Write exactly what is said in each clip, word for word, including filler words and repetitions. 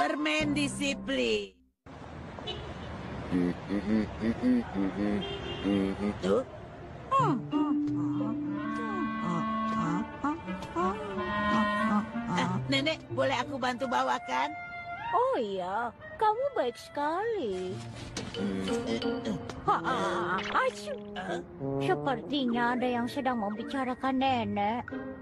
Permen disiplin. Tuh. Ah, Nenek, boleh aku bantu bawakan? Oh iya, kamu baik sekali. Ha, asyik. Sepertinya ada yang sedang membicarakan nenek.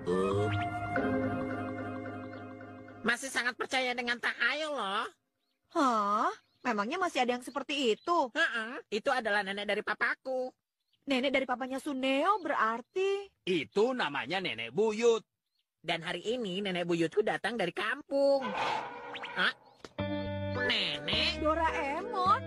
Masih sangat percaya dengan tahayul loh. Hah? Memangnya masih ada yang seperti itu? Heeh, itu adalah nenek dari papaku. Nenek dari papanya Suneo berarti... Itu namanya nenek buyut. Dan hari ini nenek buyutku datang dari kampung. Hah? Nenek? Doraemon?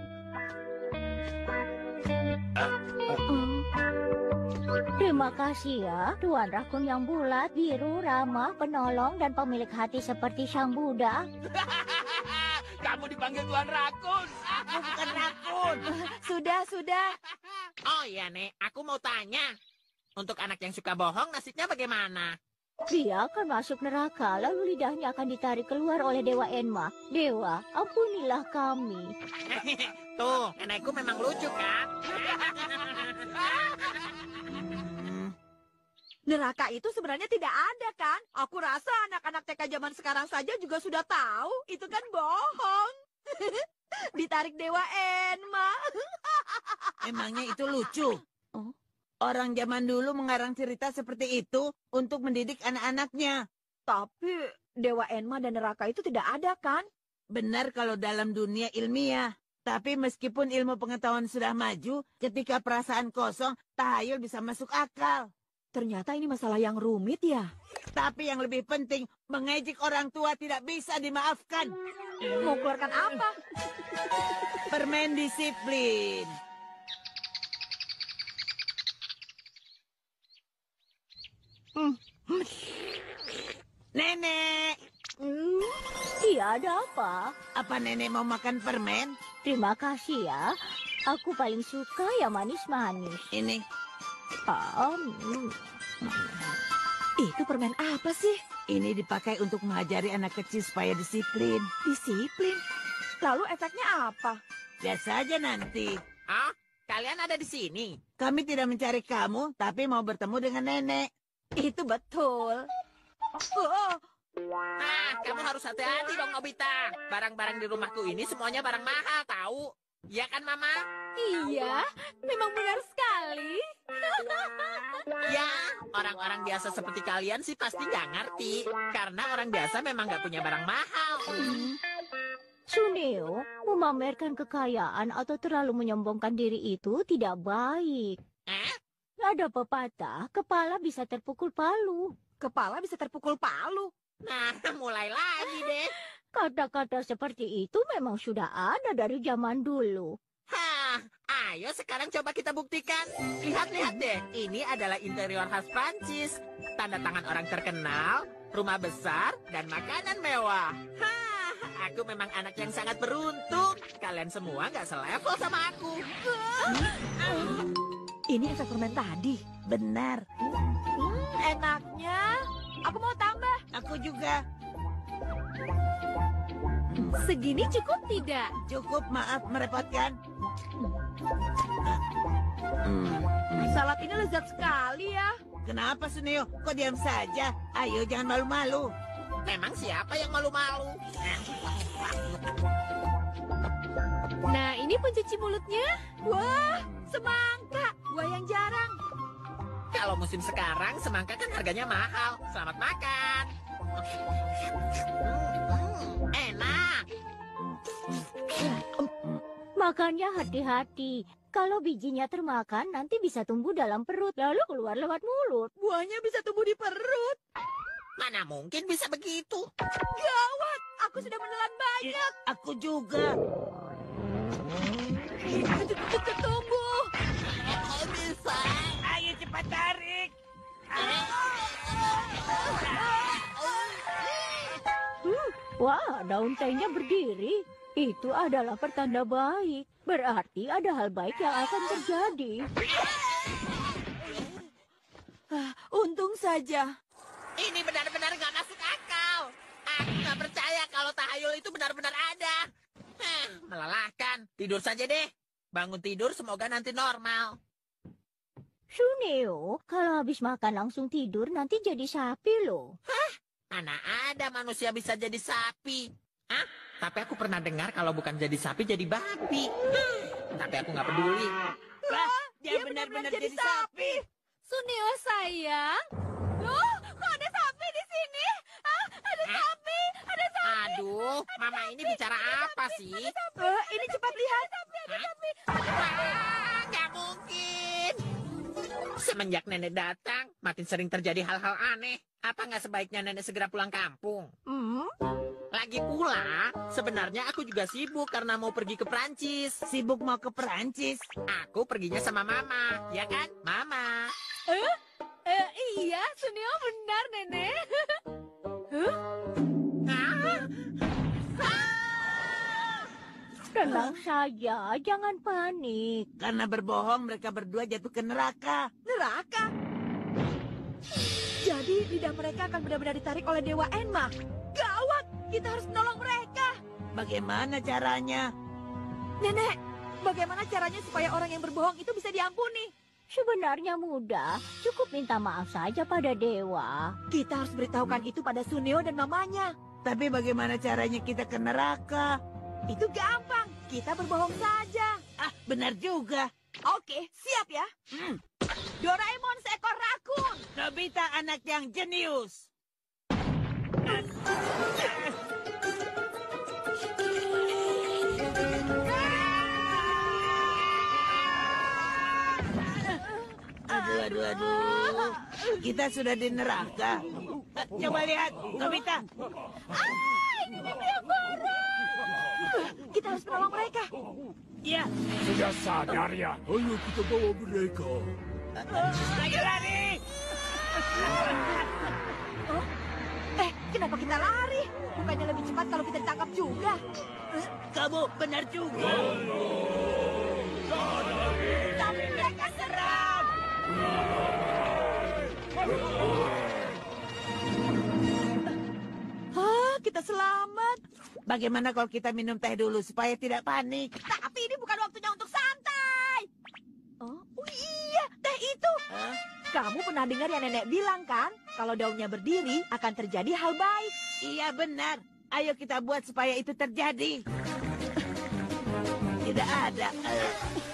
Terima kasih ya, Tuan Rakun yang bulat, biru, ramah, penolong, dan pemilik hati seperti Sang Buddha. Kamu dipanggil Tuan Rakun. Aku bukan rakun. Sudah, sudah. Oh iya, Nek. Aku mau tanya. Untuk anak yang suka bohong, nasibnya bagaimana? Dia akan masuk neraka, lalu lidahnya akan ditarik keluar oleh Dewa Enma. Dewa, ampunilah kami. Tuh, nenekku memang lucu, kan? Neraka itu sebenarnya tidak ada kan? Aku rasa anak-anak T K zaman sekarang saja juga sudah tahu. Itu kan bohong. Ditarik Dewa Enma. Emangnya itu lucu? Oh. Orang zaman dulu mengarang cerita seperti itu untuk mendidik anak-anaknya. Tapi Dewa Enma dan neraka itu tidak ada kan? Benar kalau dalam dunia ilmiah. Tapi meskipun ilmu pengetahuan sudah maju, ketika perasaan kosong, tahayul bisa masuk akal. Ternyata ini masalah yang rumit ya. Tapi yang lebih penting, mengejek orang tua tidak bisa dimaafkan. Mau keluarkan apa? Permen disiplin. Nenek, Hmm, iya, ada apa? apa nenek mau makan permen? Terima kasih ya. Aku paling suka yang manis-manis. Ini, Ah, hmm. Itu permen apa sih? ini dipakai untuk mengajari anak kecil supaya disiplin. Disiplin. Lalu efeknya apa? Biasa aja nanti. Oh, kalian ada di sini? Kami tidak mencari kamu, tapi mau bertemu dengan nenek. Itu betul. Oh, Ah, kamu harus hati-hati dong, Nobita. Barang-barang di rumahku ini semuanya barang mahal, tahu? Iya kan, Mama? iya, memang benar sekali. Ya, orang-orang biasa seperti kalian sih pasti nggak ngerti. Karena orang biasa memang nggak punya barang mahal. Suneo, memamerkan kekayaan atau terlalu menyombongkan diri itu tidak baik. Eh? Ada pepatah, kepala bisa terpukul palu. Kepala bisa terpukul palu. Nah, mulai lagi deh. Kata-kata seperti itu memang sudah ada dari zaman dulu. Hah, ayo sekarang coba kita buktikan. Lihat-lihat deh, ini adalah interior khas Prancis. Tanda tangan orang terkenal, rumah besar, dan makanan mewah. Hah, aku memang anak yang sangat beruntung. Kalian semua nggak selevel sama aku. Ini efek permen tadi. Benar, Hmm, enaknya. Aku mau tambah. aku juga. Segini cukup tidak? Cukup, maaf merepotkan. Salad ini lezat sekali ya. Kenapa, Suneo? Kok diam saja? Ayo, jangan malu-malu. Memang siapa yang malu-malu? Nah, ini pencuci mulutnya. Wah, semangka. Buah yang jarang. Kalau musim sekarang, semangka kan harganya mahal. Selamat makan. Hmm, enak. Makannya hati-hati. Kalau bijinya termakan, nanti bisa tumbuh dalam perut, lalu keluar lewat mulut. Buahnya bisa tumbuh di perut. Mana mungkin bisa begitu? Gawat, aku sudah menelan banyak. Aku juga. Tunggu. Bisa. Ayo cepat tarik. Hmm, wah, daun tehnya berdiri. Itu adalah pertanda baik. Berarti ada hal baik yang akan terjadi. Ah, untung saja. Ini benar-benar nggak masuk akal. Aku nggak percaya kalau tak Tahayul itu benar-benar ada. Heh, melelahkan. Tidur saja deh. Bangun tidur semoga nanti normal. Suneo, kalau habis makan langsung tidur nanti jadi sapi loh. Mana ada manusia bisa jadi sapi? Hah? Tapi aku pernah dengar kalau bukan jadi sapi jadi babi. Hmm, tapi aku nggak peduli. Wah, dia benar-benar jadi sapi. Suneo sayang. Loh, kok ada sapi di sini? Ah, ada Hah? sapi, ada sapi. Aduh, mama ini bicara apa sih? Eh, ini cepat lihat. Hah? Wah, nggak mungkin. Semenjak nenek datang, makin sering terjadi hal-hal aneh. Apa nggak sebaiknya nenek segera pulang kampung? Hmm? Lagi pula, sebenarnya aku juga sibuk karena mau pergi ke Prancis. Sibuk mau ke Perancis. Aku perginya sama mama, ya kan? Mama. Eh, iya, Suneo benar, Nenek. Tenang saja, jangan panik. Karena berbohong mereka berdua jatuh ke neraka. Neraka. Jadi lidah mereka akan benar-benar ditarik oleh Dewa Enma. Gawat, kita harus menolong mereka. Bagaimana caranya? Nenek, bagaimana caranya supaya orang yang berbohong itu bisa diampuni? Sebenarnya mudah, cukup minta maaf saja pada dewa. Kita harus beritahukan itu pada Suneo dan mamanya. Tapi bagaimana caranya kita ke neraka? Itu gampang, kita berbohong saja. Ah, benar juga. Oke, siap ya. Hmm. Doraemon seekor rakun. Nobita anak yang jenius. Aduh, aduh, aduh. Kita sudah di neraka. Coba lihat, Nobita. Kita harus menolong mereka. Ya, Sudah sadar ya? Ayo kita bawa mereka. ayo lari. Eh, kenapa kita lari? Bukannya lebih cepat kalau kita ditangkap juga? Kamu benar juga. Tapi mereka serang. Hah, kita selamat. Bagaimana kalau kita minum teh dulu supaya tidak panik? Tapi ini bukan waktunya untuk santai. Oh, oh iya, teh itu. Hah? Kamu pernah dengar yang nenek bilang kan? Kalau daunnya berdiri akan terjadi hal baik. Iya benar. Ayo kita buat supaya itu terjadi. Tidak ada. Eh,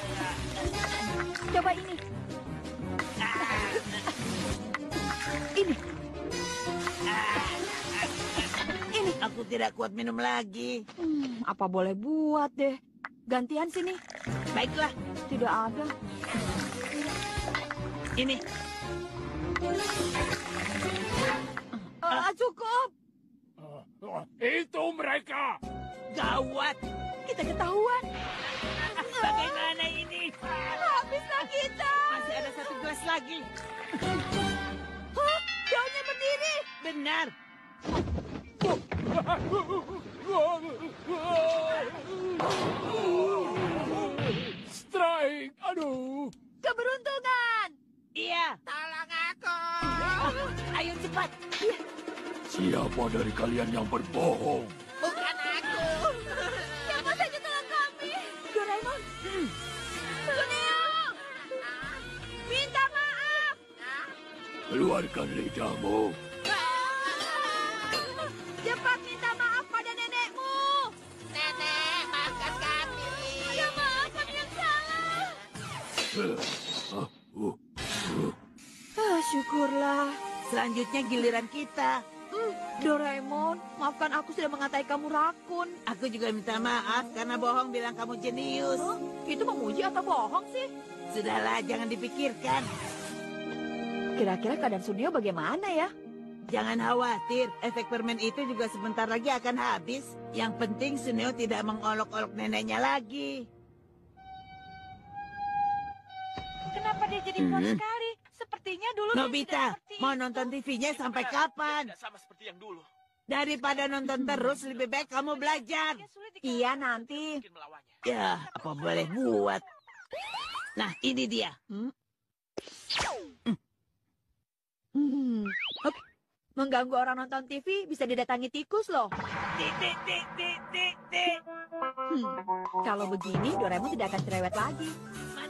Coba ini. Ini. Ini. Aku tidak kuat minum lagi. Hmm, apa boleh buat deh. Gantian sini. Baiklah, Tidak ada. ini. Ah, cukup. Ah, itu mereka. Gawat. Kita ketahuan. Bagaimana ini? Habislah kita. Masih ada satu gelas lagi. Hah? Daunnya berdiri. Benar. Strike. Aduh. Keberuntungan. Iya. Tolong aku. Ayo cepat. Siapa dari kalian yang berbohong? Bukan aku. Siapa saja tolong kami. Doraemon. Suneo. Minta maaf. Keluarkan lidahmu. Cepat minta maaf pada nenekmu. Nenek, maafkan kami. Ya maaf, kami yang salah. Ah, uh, uh. Ah, syukurlah. Selanjutnya giliran kita. Hmm, Doraemon, maafkan aku sudah mengatai kamu rakun. Aku juga minta maaf karena bohong bilang kamu jenius. Huh? Itu memuji atau bohong sih? Sudahlah, jangan dipikirkan. Kira-kira keadaan Suneo bagaimana ya? Jangan khawatir, efek permen itu juga sebentar lagi akan habis. Yang penting Suneo tidak mengolok-olok neneknya lagi. Kenapa dia jadi kuat Hmm. sekali? Sepertinya dulu Nobita, mau nonton T V-nya sampai kapan? Tidak sama seperti yang dulu. Daripada nonton terus, lebih baik kamu belajar. Iya, nanti. Mungkin melawannya. Ya, apa boleh buat. Nah, ini dia. Hmm. Hup. Mengganggu orang nonton T V bisa didatangi tikus loh. Tik, tik, tik, tik, tik, tik. Hmm, kalau begini Doraemon tidak akan cerewet lagi.